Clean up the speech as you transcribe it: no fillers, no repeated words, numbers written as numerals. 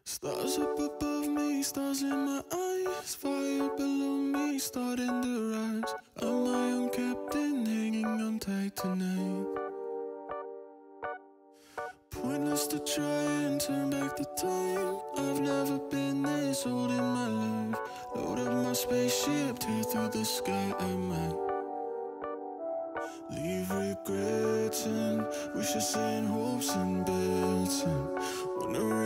Stars up above me, stars in my eyes, fire below me, starting to rise. I'm my own captain, hanging on tight tonight. Pointless to try and turn back the time. I've never been this old in my life. Load up my spaceship, tear through the sky. I might leave regrets and wishes and hopes and bets and wanna